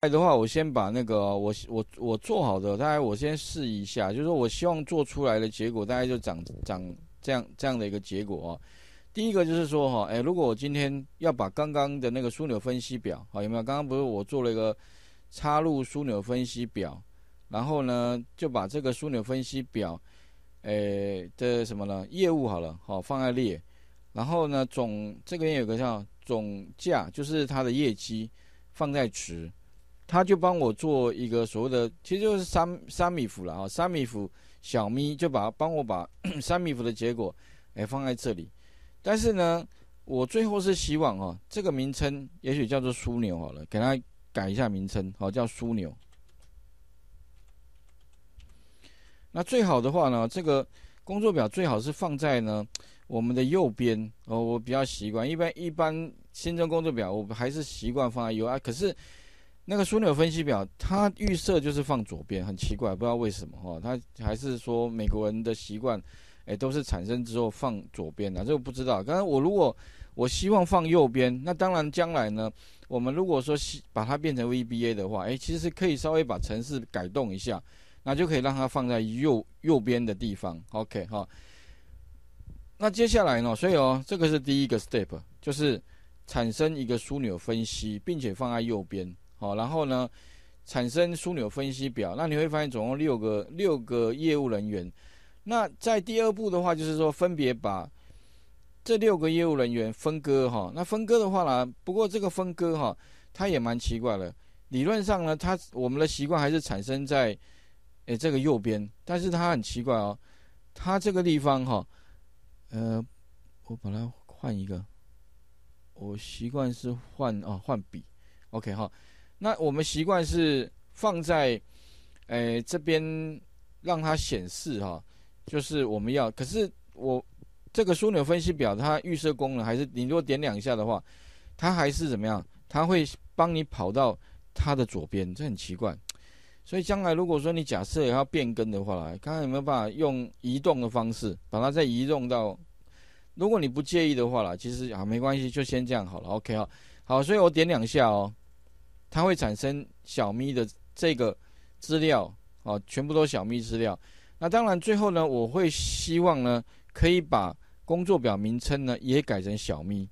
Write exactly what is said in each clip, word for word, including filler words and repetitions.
来的话，我先把那个我我我做好的，大概我先试一下，就是说我希望做出来的结果，大概就长长这样这样的一个结果哦。第一个就是说哈，哎，如果我今天要把刚刚的那个枢纽分析表，好有没有？刚刚不是我做了一个插入枢纽分析表，然后呢就把这个枢纽分析表，诶的什么呢？业务好了，好放在列，然后呢总这边有个叫总价，就是它的业绩放在值。他就帮我做一个所谓的，其实就是三三米幅了啊，三米幅小咪就把帮我把三米幅的结果，哎放在这里。但是呢，我最后是希望哦，这个名称也许叫做枢纽好了，给它改一下名称，好叫枢纽。那最好的话呢，这个工作表最好是放在呢我们的右边哦，我比较习惯，一般一般新增工作表我还是习惯放在右啊，可是。那个枢纽分析表，它预设就是放左边，很奇怪，不知道为什么哈。它还是说美国人的习惯，哎，都是产生之后放左边的，这个不知道。刚才我如果我希望放右边，那当然将来呢，我们如果说把它变成 V B A 的话，哎，其实可以稍微把程式改动一下，那就可以让它放在右右边的地方。OK 哈。那接下来呢，所以哦，这个是第一个 step， 就是产生一个枢纽分析，并且放在右边。好，然后呢，产生枢纽分析表，那你会发现总共六个六个业务人员。那在第二步的话，就是说分别把这六个业务人员分割哈。那分割的话呢，不过这个分割哈，它也蛮奇怪的。理论上呢，它我们的习惯还是产生在诶这个右边，但是它很奇怪哦，它这个地方哈，呃，我把它换一个，我习惯是换哦换笔 ，OK 哈。那我们习惯是放在，诶这边让它显示哈，就是我们要。可是我这个枢纽分析表它预设功能还是，你如果点两下的话，它还是怎么样？它会帮你跑到它的左边，这很奇怪。所以将来如果说你假设要变更的话啦，看看有没有办法用移动的方式把它再移动到。如果你不介意的话啦，其实啊没关系，就先这样好了。OK 哈，好，所以我点两下哦。它会产生小咪的这个资料，哦，全部都小咪资料。那当然最后呢，我会希望呢，可以把工作表名称呢也改成小咪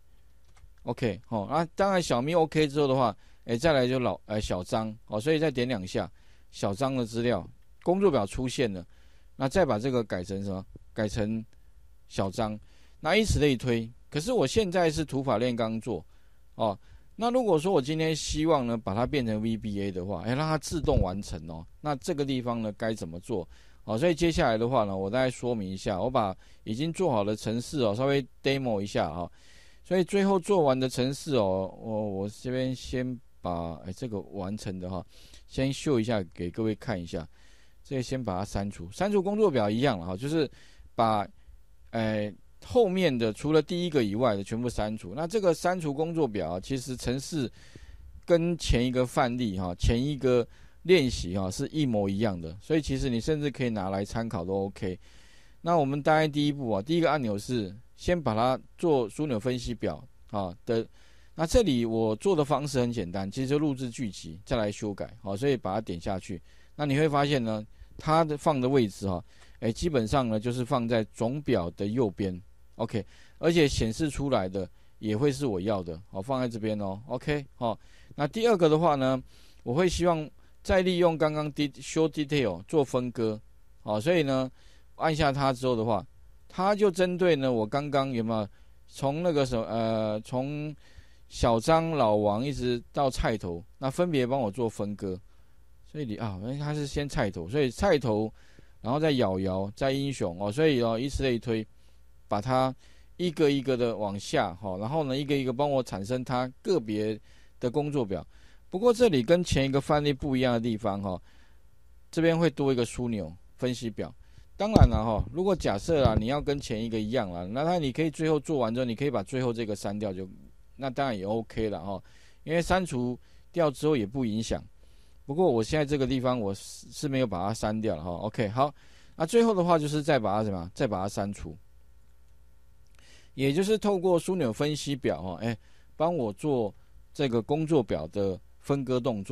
，OK， 哦，那、啊、当然小咪 OK 之后的话，哎，再来就老呃小张，哦，所以再点两下，小张的资料，工作表出现了，那再把这个改成什么？改成小张，那以此类推。可是我现在是土法炼钢做，哦。那如果说我今天希望呢把它变成 V B A 的话，哎，让它自动完成哦。那这个地方呢该怎么做？好，所以接下来的话呢，我大概说明一下，我把已经做好的程式哦稍微 demo 一下哈、哦。所以最后做完的程式哦，我我这边先把哎这个完成的哈，先秀一下给各位看一下。这个先把它删除，删除工作表一样了哈，就是把哎。后面的除了第一个以外的全部删除。那这个删除工作表、啊、其实程式跟前一个范例哈、啊、前一个练习哈、啊、是一模一样的，所以其实你甚至可以拿来参考都 OK。那我们大概第一步啊，第一个按钮是先把它做枢纽分析表啊的。那这里我做的方式很简单，其实就录制剧集再来修改，好，所以把它点下去。那你会发现呢，它的放的位置哈、啊，哎，基本上呢就是放在总表的右边。OK， 而且显示出来的也会是我要的，好，放在这边哦。OK， 好，那第二个的话呢，我会希望再利用刚刚 show detail 做分割，好，所以呢，按下它之后的话，它就针对呢我刚刚有没有从那个什么呃从小张、老王一直到菜头，那分别帮我做分割。所以你啊，它是先菜头，所以菜头，然后再咬摇，再英雄哦，所以哦，以此类推。把它一个一个的往下，然后呢，一个一个帮我产生它个别的工作表。不过这里跟前一个范例不一样的地方，这边会多一个枢纽分析表。当然了，如果假设啦，你要跟前一个一样啦，那它你可以最后做完之后，你可以把最后这个删掉就，那当然也 OK 了，因为删除掉之后也不影响。不过我现在这个地方我是没有把它删掉了，OK， 好，那最后的话就是再把它什么，再把它删除。也就是透过枢纽分析表哈，哎，帮我做这个工作表的分割动作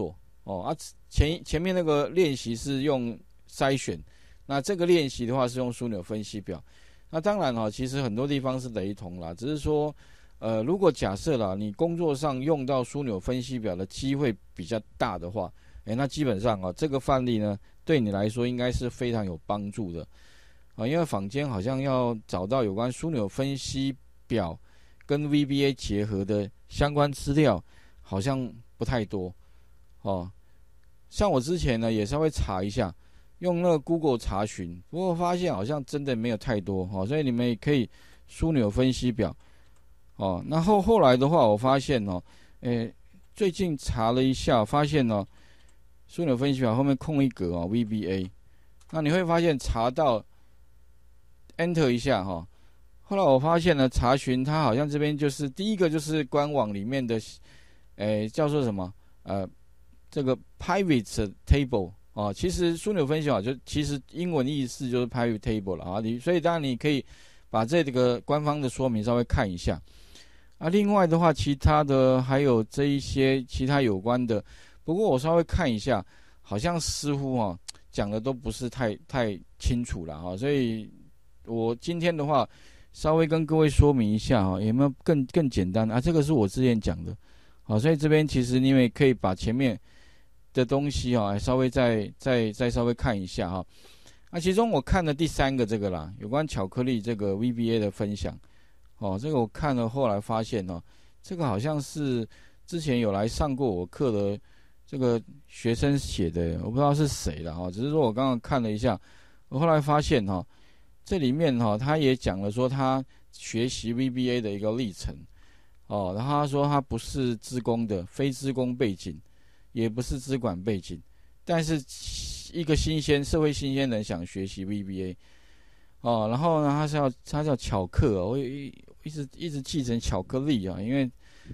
哦啊，前前面那个练习是用筛选，那这个练习的话是用枢纽分析表。那当然哦，其实很多地方是雷同啦，只是说，呃，如果假设啦，你工作上用到枢纽分析表的机会比较大的话，哎，那基本上啊，这个范例呢，对你来说应该是非常有帮助的啊，因为坊间好像要找到有关枢纽分析表跟 V B A 结合的相关资料，好像不太多哦。像我之前呢，也稍微查一下。用那个 Google 查询，不过发现好像真的没有太多哦，所以你们也可以枢纽分析表哦。那后后来的话，我发现哦，诶，最近查了一下，发现哦，枢纽分析表后面空一格哦 ，V B A， 那你会发现查到 Enter 一下哈、哦，后来我发现呢，查询它好像这边就是第一个就是官网里面的，诶，叫做什么呃，这个 Pivot Table。哦，其实枢纽分析啊，就其实英文意思就是 pivot table 了啊，你所以当然你可以把这个官方的说明稍微看一下啊。另外的话，其他的还有这一些其他有关的，不过我稍微看一下，好像似乎啊讲的都不是太太清楚了啊，所以我今天的话稍微跟各位说明一下啊，有没有更更简单啊？这个是我之前讲的，好，所以这边其实你也可以把前面的东西啊，稍微再再再稍微看一下哈。那其中我看了第三个这个啦，有关巧克力这个 V B A 的分享哦，这个我看了，后来发现哦，这个好像是之前有来上过我课的这个学生写的，我不知道是谁了哈。只是说我刚刚看了一下，我后来发现哈，这里面哈他也讲了说他学习 V B A 的一个历程哦，然后他说他不是资工的，非资工背景。也不是资管背景，但是一个新鲜社会新鲜人想学习 V B A 哦，然后呢，他是要他叫巧克、哦，我一一直一直记成巧克力啊，因为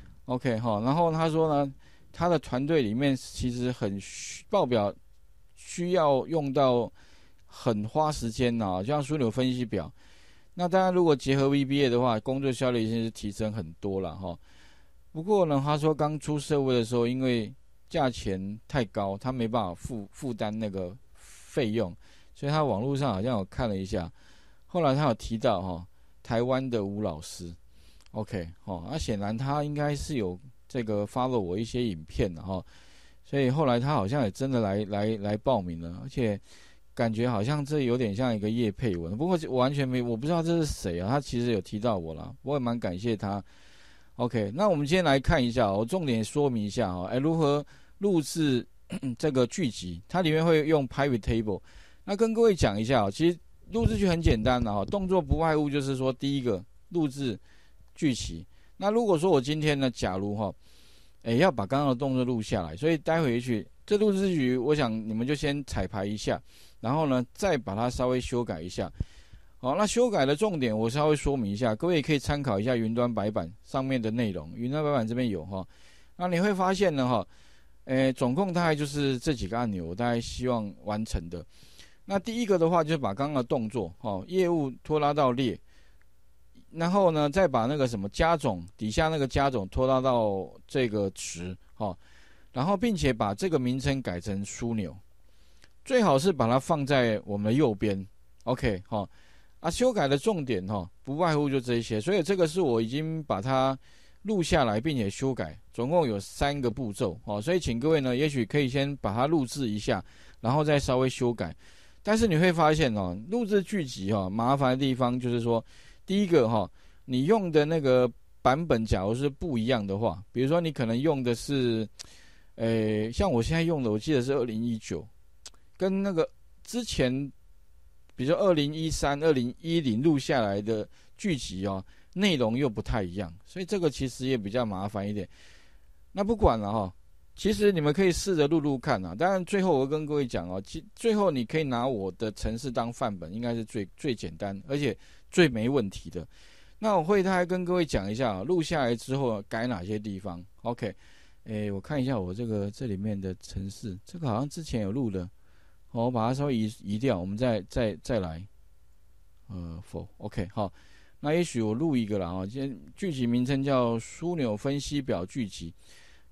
OK 哈、哦，然后他说呢，他的团队里面其实很报表需要用到很花时间呐、啊，就像枢纽分析表。那当然，如果结合 V B A 的话，工作效率已经是提升很多了哈、哦。不过呢，他说刚出社会的时候，因为价钱太高，他没办法负负担那个费用，所以他网络上好像有看了一下，后来他有提到哈、哦，台湾的吴老师 ，OK 哦，那、啊、显然他应该是有这个 follow 我一些影片的哈、哦，所以后来他好像也真的来来来报名了，而且感觉好像这有点像一个业配文，不过我完全没我不知道这是谁啊，他其实有提到我啦，我也蛮感谢他。OK， 那我们今天来看一下，我重点说明一下哈，哎，如何录制这个剧集，它里面会用 pivot table。那跟各位讲一下，其实录制剧很简单的哈，动作不外乎就是说，第一个录制剧集。那如果说我今天呢，假如哈，哎要把刚刚的动作录下来，所以待会回去这录制剧，我想你们就先彩排一下，然后呢再把它稍微修改一下。好，那修改的重点我稍微说明一下，各位也可以参考一下云端白板上面的内容，云端白板这边有哈。那你会发现呢哈，诶，总共大概就是这几个按钮，我大概希望完成的。那第一个的话，就是把刚刚的动作哈，业务拖拉到列，然后呢再把那个什么加总底下那个加总拖拉到这个值哈，然后并且把这个名称改成枢纽，最好是把它放在我们的右边 ，OK 哈。啊，修改的重点哈，不外乎就这些，所以这个是我已经把它录下来，并且修改，总共有三个步骤哦。所以请各位呢，也许可以先把它录制一下，然后再稍微修改。但是你会发现哦，录制剧集哈，麻烦的地方就是说，第一个哈，你用的那个版本假如是不一样的话，比如说你可能用的是，呃，像我现在用的，我记得是二零一九，跟那个之前。比如说二零一三、二零一零录下来的剧集哦，内容又不太一样，所以这个其实也比较麻烦一点。那不管了哈、哦，其实你们可以试着录录看啊。当然，最后我跟各位讲哦，其最后你可以拿我的程式当范本，应该是最最简单，而且最没问题的。那我会大概跟各位讲一下、哦，录下来之后改哪些地方。OK， 诶，我看一下我这个这里面的程式，这个好像之前有录的。我把它稍微移移掉，我们再再再来，呃，否 ，OK， 好，那也许我录一个啦，哈，今天剧集名称叫枢纽分析表剧集，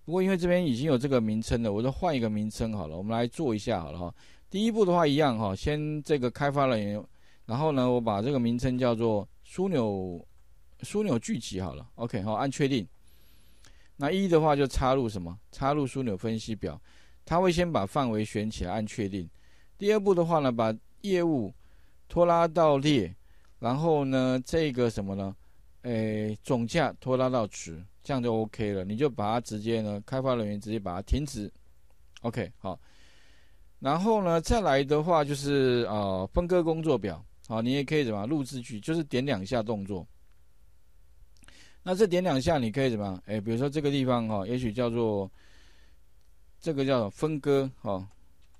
不过因为这边已经有这个名称了，我就换一个名称好了，我们来做一下好了哈。第一步的话一样哈，先这个开发人员，然后呢，我把这个名称叫做枢纽枢纽聚集好了 ，OK 好，按确定。那一的话就插入什么？插入枢纽分析表，它会先把范围选起来，按确定。第二步的话呢，把业务拖拉到列，然后呢，这个什么呢？诶，总价拖拉到值，这样就 OK 了。你就把它直接呢，开发人员直接把它停止 ，OK 好。然后呢，再来的话就是呃分割工作表，好，你也可以怎么录制句，就是点两下动作。那这点两下，你可以怎么样？哎，比如说这个地方哈、哦，也许叫做这个叫分割哈、哦、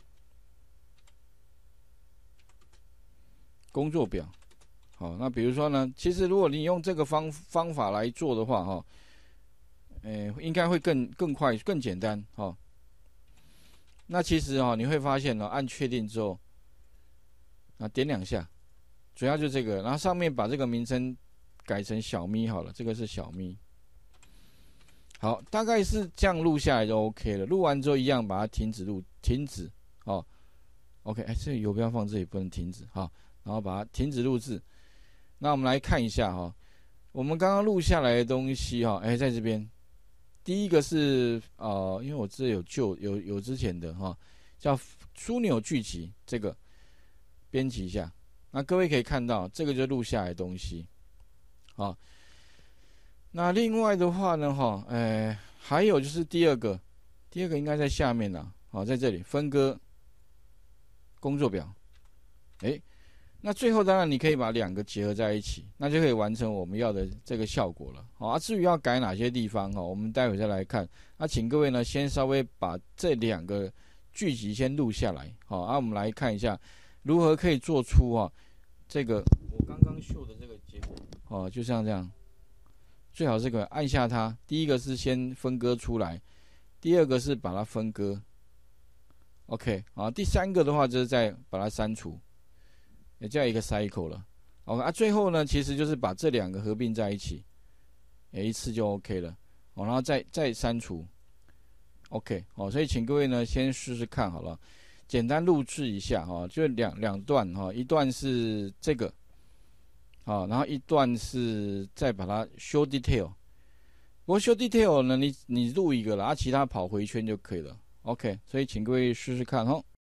工作表。好，那比如说呢，其实如果你用这个方方法来做的话哈、哦，哎，应该会更更快、更简单哈、哦。那其实哈、哦，你会发现呢、哦，按确定之后，啊点两下，主要就这个，然后上面把这个名称改成小咪好了，这个是小咪。好，大概是这样录下来就 OK 了。录完之后一样把它停止录，停止哦。OK， 哎，这个游标放这里不能停止哈、哦，然后把它停止录制。那我们来看一下哈、哦，我们刚刚录下来的东西哈、哦，哎，在这边，第一个是呃，因为我这有旧有有之前的哈、哦，叫枢纽聚集，这个编辑一下。那各位可以看到，这个就录下来的东西，啊、哦。那另外的话呢，哈，哎，还有就是第二个，第二个应该在下面啦，好，在这里分割工作表，哎，那最后当然你可以把两个结合在一起，那就可以完成我们要的这个效果了。好，啊，至于要改哪些地方哈，我们待会再来看。那请各位呢，先稍微把这两个句集先录下来，好，啊，我们来看一下如何可以做出啊这个我刚刚秀的这个结果，哦，就像这样。最好这个按下它，第一个是先分割出来，第二个是把它分割 ，OK 啊，第三个的话就是再把它删除，也叫一个 cycle 了 ，OK 啊，最后呢其实就是把这两个合并在一起，也一次就 OK 了，哦，然后再再删除 ，OK 哦，所以请各位呢先试试看好了，简单录制一下哈，就两两段哈，一段是这个。好，然后一段是再把它修 detail， 不过修 detail 呢，你你录一个啦，啊，其他跑回圈就可以了。OK， 所以请各位试试看哈。